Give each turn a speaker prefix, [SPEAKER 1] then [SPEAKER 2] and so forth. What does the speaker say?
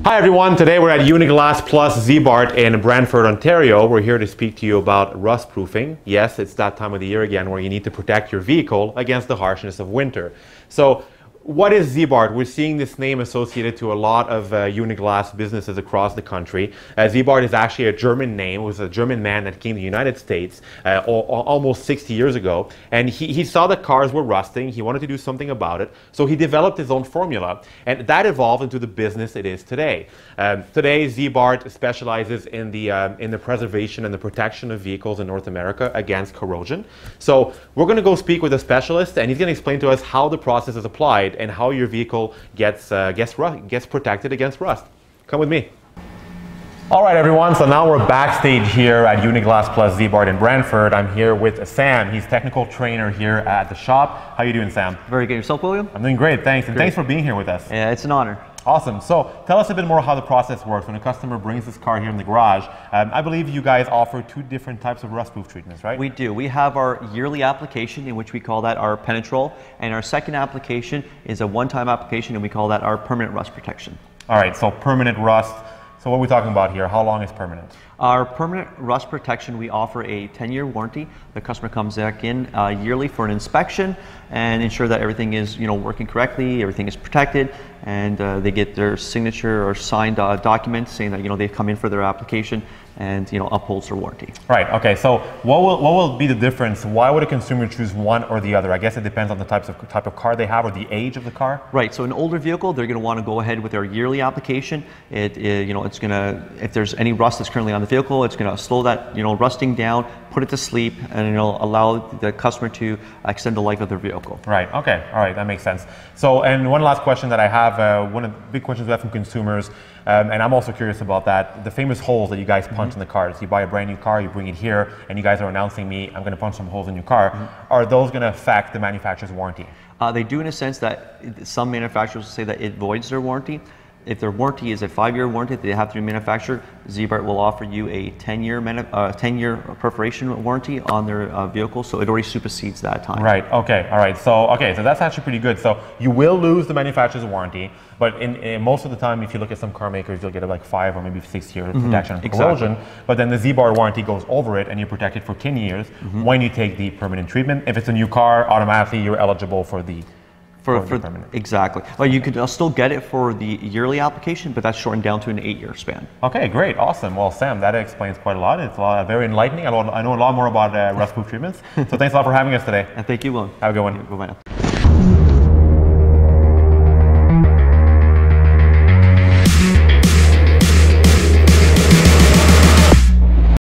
[SPEAKER 1] Hi everyone, today we're at UniglassPlus Ziebart in Brantford, Ontario. We're here to speak to you about rust proofing. Yes, it's that time of the year again where you need to protect your vehicle against the harshness of winter. So what is Ziebart? We're seeing this name associated to a lot of Uniglass businesses across the country. Ziebart is actually a German name. It was a German man that came to the United States almost 60 years ago. And he saw that cars were rusting. He wanted to do something about it. So he developed his own formula. And that evolved into the business it is today. Today, Ziebart specializes in the preservation and the protection of vehicles in North America against corrosion. So we're going to go speak with a specialist, and he's going to explain to us how the process is applied and how your vehicle gets protected against rust. Come with me. All right, everyone, so now we're backstage here at UniglassPlus Ziebart in Brantford. I'm here with Sam. He's technical trainer here at the shop. How you doing, Sam?
[SPEAKER 2] Very good. Yourself, William?
[SPEAKER 1] I'm doing great, thanks. And thanks for being here with us.
[SPEAKER 2] Yeah, it's an honor.
[SPEAKER 1] Awesome. So tell us a bit more how the process works. When a customer brings this car here in the garage, I believe you guys offer two different types of rust proof treatments, right?
[SPEAKER 2] We do. We have our yearly application, in which we call that our penetrol, and our second application is a one-time application, and we call that our permanent rust protection.
[SPEAKER 1] All right, so permanent rust. So what are we talking about here? How long is permanent?
[SPEAKER 2] Our permanent rust protection, we offer a 10-year warranty. The customer comes back in yearly for an inspection and ensure that everything is working correctly, everything is protected, and they get their signature or signed document saying that they've come in for their application and upholds their warranty. Right.
[SPEAKER 1] Okay. So what will be the difference? Why would a consumer choose one or the other? I guess it depends on the type of car they have or the age of the car.
[SPEAKER 2] Right. So an older vehicle, they're going to want to go ahead with their yearly application. It's going to, if there's any rust that's currently on the vehicle, it's going to slow that rusting down, put it to sleep, and allow the customer to extend the life of their vehicle.
[SPEAKER 1] Right. Okay. All right. That makes sense. So, and one last question that I have, one of the big questions we have from consumers, and I'm also curious about that, the famous holes that you guys punch in the cars. You buy a brand new car, you bring it here, and you guys are announcing me, I'm going to punch some holes in your car. Are those going to affect the manufacturer's warranty?
[SPEAKER 2] They do, in a sense that some manufacturers say that it voids their warranty. If their warranty is a 5-year warranty that they have to remanufacture, Ziebart will offer you a 10-year perforation warranty on their vehicle, so it already supersedes that time.
[SPEAKER 1] Right. Okay. All right. So that's actually pretty good. So you will lose the manufacturer's warranty, but in most of the time, if you look at some car makers, you'll get like 5 or maybe 6 years of protection and corrosion. Exactly. But then the Ziebart warranty goes over it, and you're protected for 10 years when you take the permanent treatment. If it's a new car, automatically you're eligible for the
[SPEAKER 2] Exactly. Well, you could still get it for the yearly application, but that's shortened down to an 8-year span.
[SPEAKER 1] Okay, great, awesome. Well, Sam, that explains quite a lot. It's very enlightening. I know a lot more about rust proof treatments. So thanks a lot for having us today.
[SPEAKER 2] And thank you, Will.
[SPEAKER 1] Have a good one.
[SPEAKER 2] Bye-bye now.